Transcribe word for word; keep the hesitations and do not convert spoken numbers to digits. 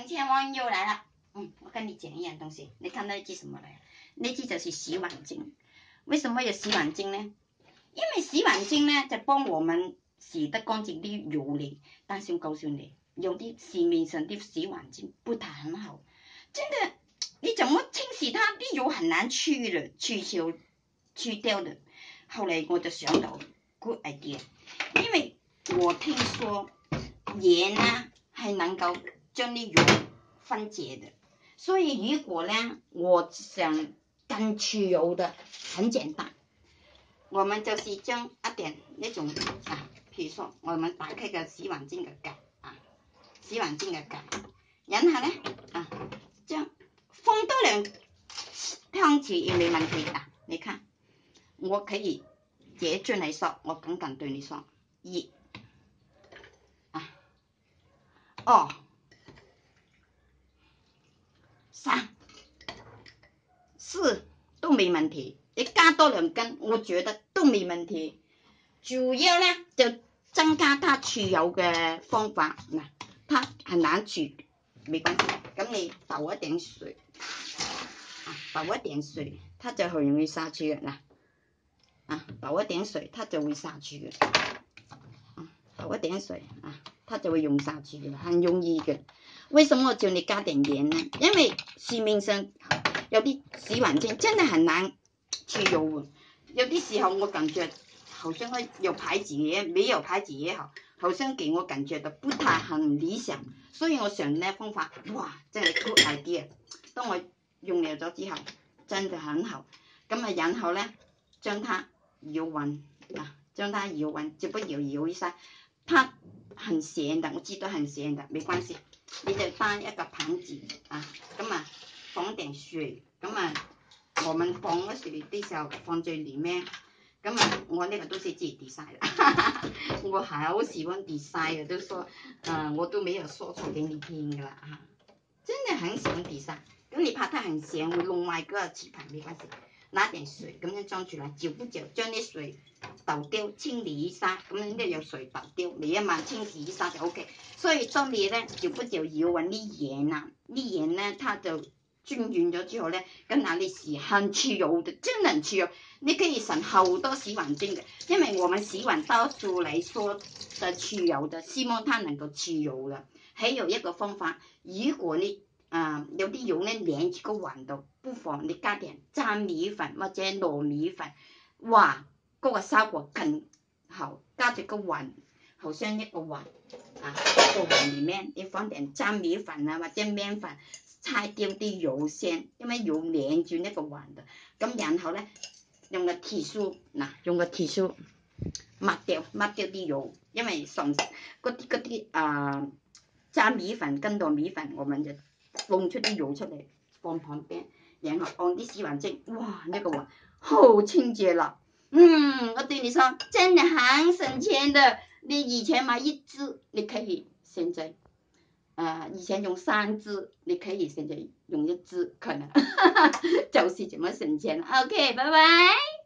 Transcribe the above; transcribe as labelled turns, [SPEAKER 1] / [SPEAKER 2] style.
[SPEAKER 1] 省钱王又来了。嗯，我跟你讲一样东西，你看那句什么来？那句就是洗碗巾。为什么有洗碗巾呢？因为洗碗巾呢，就帮我们洗得乾淨啲油膩。但是我告訴你，有啲市面上啲洗碗巾不太很好，真的，你怎麼清洗它啲油很難去的，去掉去掉的。後來我就想到 good idea， 因為我聽說鹽呢係能夠將啲油分解的，所以如果呢我想更去油的，很簡單，我們就是將一點那種啊，譬如說我們打開個洗碗巾嘅蓋啊，洗碗巾嘅蓋，然後呢啊，將放多兩湯匙也沒問題啊，你看。我可以這進嚟說，我剛剛對你說，一啊，二，三，四都沒問題。你加多兩根，我覺得都沒問題。主要呢就增加它除油嘅方法嗱，它很難除，沒關係。咁你倒一點水，啊，倒一點水，它就很容易殺除嘅嗱。啊，倒一點水，它就會殺住嘅。啊，倒一點水啊，它就會用殺住嘅，很容易嘅。為什麼我叫你加點鹽呢？因為市面上有啲洗碗巾真係很難去油嘅，有啲時候我感覺好像有牌子嘅，沒有牌子也好，好像給我感覺到不太很理想，所以我想呢方法，哇，真係 good idea。當我用了咗之後，真的很好。咁啊，然後呢，將它搖勻啊，將它搖勻，只不搖搖一下，它很鹹的，我知道很鹹的，沒關係，你就搭一個盤子啊，咁啊放點水，咁啊我們放嗰時啲時候放在裡面，咁啊我呢個都是自己 design 啦，我好喜歡 design 嘅，都說，呃我都沒有說錯給你聽噶啦嚇，真的很喜歡 design，咁你怕它很鹹會弄壞個瓷盤，沒關係。拿點水咁樣裝住嚟，攪不攪？將啲水倒掉，清理一下，咁樣呢有水倒掉，每一晚清洗一下就 OK。所以當你咧攪不攪搖勻啲鹽啊，啲鹽咧它就轉軟咗之後咧，咁嗱你洗很去油的，真能去油。你可以省好多洗碗巾嘅，因為我們洗碗多數來說的去油的，希望它能夠去油的。還有一個方法，如果你啊、呃，有啲油咧黏住個碗度，不妨你加點粘米粉或者糯米粉，哇，嗰、那個效果更好。加住個碗，好像一個碗啊，一個碗裡面你放點粘米粉啊或者麵粉，拆掉啲油先，因為油黏住呢個碗度。咁然後咧，用個鐵梳嗱，用個鐵梳抹掉抹掉啲油，因為上嗰啲嗰啲啊粘米粉跟糯米粉，我們就弄出啲油出嚟，放旁邊，然後按啲洗碗巾，哇，呢、這個碗好清潔啦。嗯，我對你說，真的很省錢的。你以前買一支，你可以現在，呃，以前用三支，你可以現在用一支，可能，就是這麼省錢。OK，拜拜。